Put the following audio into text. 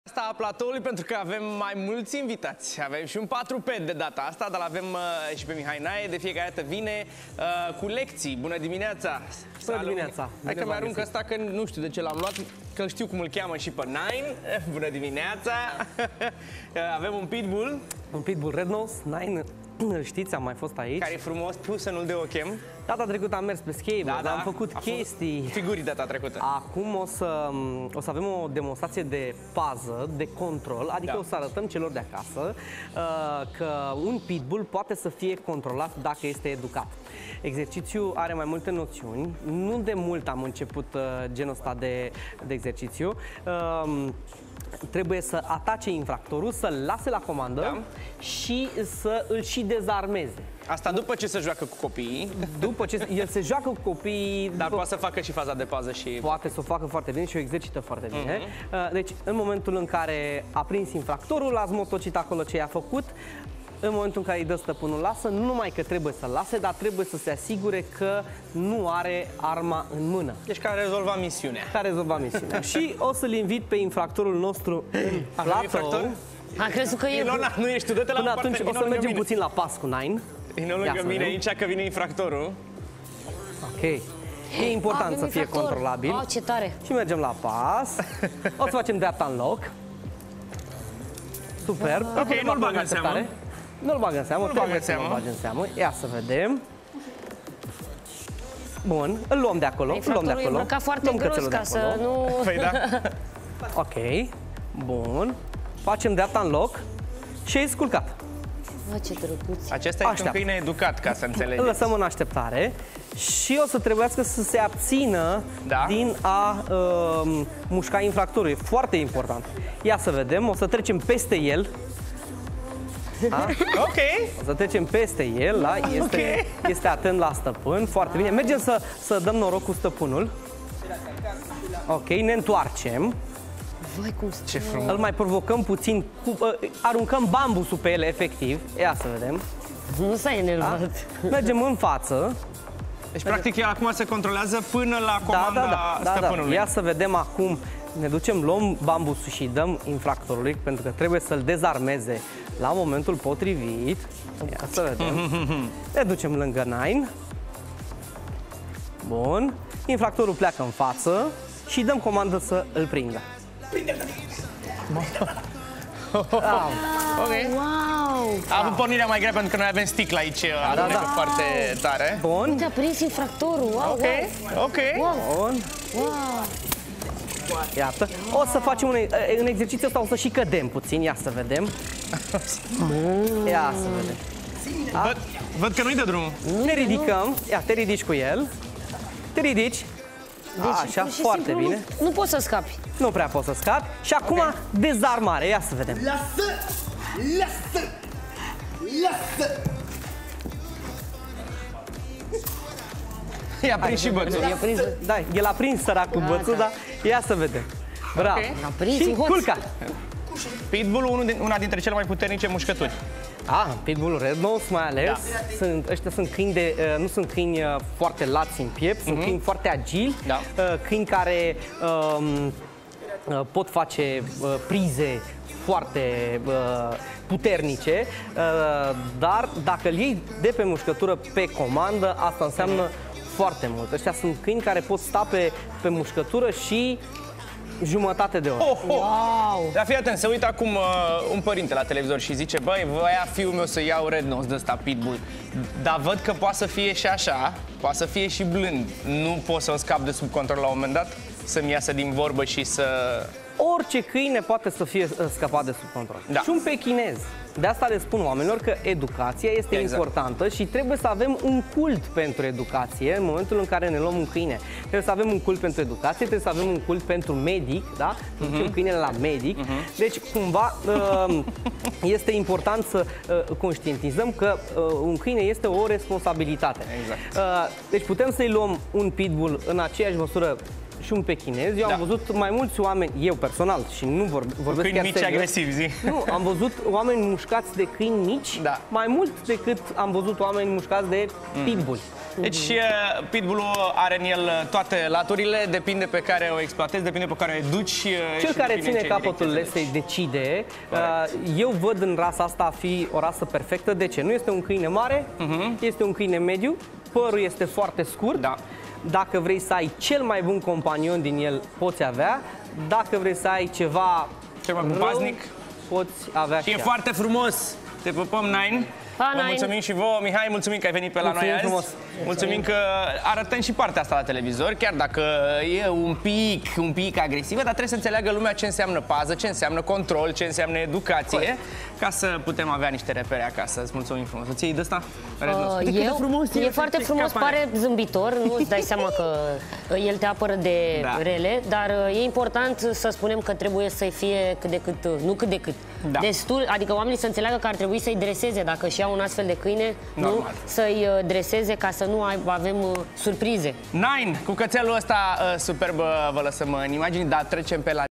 Asta a platoului pentru că avem mai mulți invitați. Avem și un 4P de data asta, dar avem și pe Mihai Nae. De fiecare dată vine cu lecții. Bună dimineața! Bună dimineața! Hai că mi-arunc ăsta, că nu știu de ce l-am luat, că știu cum îl cheamă și pe Nine. Bună dimineața! Avem un pitbull. Un pitbull red nose, Nine. Știți, am mai fost aici. Care e frumos, plus să nu-l de ochem. Data trecută am mers pe skateboard, am făcut chestii. Figurii data trecută. Acum o să avem o demonstrație de pază, de control, adică o să arătăm celor de acasă că un pitbull poate să fie controlat dacă este educat. Exercițiul are mai multe noțiuni. Nu de mult am început genul ăsta de exercițiu. Trebuie să atace infractorul, să-l lase la comandă și să îl și dezarmeze. Asta după ce se joacă cu copiii. După ce el se joacă cu copiii. Dar poate să facă și faza de pază și... Poate să o facă foarte bine și o exercită foarte bine. Deci, în momentul în care a prins infractorul, l-a zmotocit acolo ce i-a făcut, în momentul în care îi dă stăpânul lasă, nu numai că trebuie să-l lase, dar trebuie să se asigure că nu are arma în mână. Deci care a rezolvat misiunea. Care a rezolvat misiunea. Și o să-l invit pe infractorul nostru în platou. Am crezut că e... Ilona, nu ești tu, dă-te la Până parte. atunci o să mergem puțin la pas cu Nine. Vino lângă mine aici, că vine infractorul. Ok. E important să fie controlabil. Oh, ce tare! Și mergem la pas. O să facem dreapta în loc. Super. Ok, nu-l bag în seamă. Nu-l bag în seamă, trebuie să nu-l bag în seamă. Ia să vedem. Bun, îl luăm de acolo. Infractorul e îmbrăcat foarte gros ca să nu... Păi da. Ok, bun. Facem dreapta în loc și e sculcat. Ce drăguț. Acesta e un câine educat, ca să înțelegeți. Îl lăsăm în așteptare și o să trebuiască să se abțină din a mușca infractorul. E foarte important. Ia să vedem, o să trecem peste el. Ok. O să trecem peste el, este atent la stăpân, foarte bine. Mergem să dăm noroc cu stăpânul. Ok, ne întoarcem. Vai, cum ce frumos. Îl mai provocăm puțin, aruncăm bambusul pe el, efectiv. Ia să vedem. Nu s-a enervat. Mergem în față. Deci, practic, el acum se controlează până la comanda stăpânului. Ia să vedem acum. Ne ducem, luăm bambusul și îi dăm infractorului, pentru că trebuie să-l dezarmeze la momentul potrivit. Ia să vedem. Ne ducem lângă Nine. Bun. Infractorul pleacă în față și dăm comandă să îl prindă. Prinde-l! Ok. Wow! A avut pornirea mai grea pentru că noi avem sticla aici, foarte tare. Bun. Te-a prins infractorul, wow! Ok. Bun. Wow! Iată. O să facem în exercițiul ăsta, o să și cădem puțin, ia să vedem. Ia să vedem. Văd că nu-i dă drumul. Ne ridicăm, ia, te ridici cu el. Te ridici. Deci, așa, foarte bine. Nu poți să scapi. Nu prea poți să scapi. Și acum dezarmare, ia să vedem. Lasă! Lasă! Lasă! I-a prins și bățul. Da, el a prins săracul bățul, dar ia să vedem. Bravo. L-a prins și culca. Pitbull, una dintre cele mai puternice mușcături. Pitbull red nose mai ales. Ăștia sunt câini nu sunt câini foarte lați în piept, sunt câini foarte agili, câini care pot face prize foarte puternice, dar dacă îl iei de pe mușcătură pe comandă, asta înseamnă foarte mult. Ăștia sunt câini care pot sta pe mușcătură și jumătate de oră. Wow! Dar fii atent, se uită acum un părinte la televizor și zice: băi, voia fiul meu să iau red nose de ăsta pitbull, dar văd că poate să fie și așa, poate să fie și blând. Nu pot să o scap de sub control la un moment dat? Să-mi iasă din vorbă și să... Orice câine poate să fie scăpat de sub control. Și un pechinez. De asta le spun oamenilor că educația este importantă și trebuie să avem un cult pentru educație în momentul în care ne luăm un câine. Trebuie să avem un cult pentru educație, trebuie să avem un cult pentru medic, da? Să ducem câinele la medic. Deci, cumva, este important să conștientizăm că un câine este o responsabilitate. Deci putem să-i luăm un pitbull în aceeași măsură și un pechinez. Eu am văzut mai mulți oameni, eu personal, și nu vorbesc câini mici agresivi, zi. Nu, am văzut oameni mușcați de câini mici, mai mult decât am văzut oameni mușcați de pitbull. Deci pitbullul are în el toate laturile, depinde pe care o exploatezi, depinde pe care o educi. Cel care ține capătul lesei decide. Eu văd în rasa asta a fi o rasă perfectă. De ce? Nu este un câine mare, este un câine mediu, părul este foarte scurt. Da. Dacă vrei să ai cel mai bun companion din el, poți avea. Dacă vrei să ai ceva cel mai bun paznic, poți avea și e foarte frumos. Te pupăm, Nine. Vă mulțumim și vouă, Mihai, mulțumim că ai venit pe la noi azi. Frumos. Mulțumim că arătăm și partea asta la televizor, chiar dacă e un pic agresivă, dar trebuie să înțeleagă lumea ce înseamnă pază, ce înseamnă control, ce înseamnă educație, ca să putem avea niște repere acasă. Îți mulțumim frumos. Îți iei de ăsta? E foarte frumos, pare zâmbitor, nu îți dai seama că el te apără de rele, dar e important să spunem că trebuie să fie cât de cât, nu cât de cât, destul, adică oamenii să înțeleagă că ar trebui să-i dreseze, dacă și iau un astfel de câine, nu să-i dreseze ca să nu avem surprize. Nine, cu cățelul ăsta superb vă lăsăm în imagini, dar trecem pe la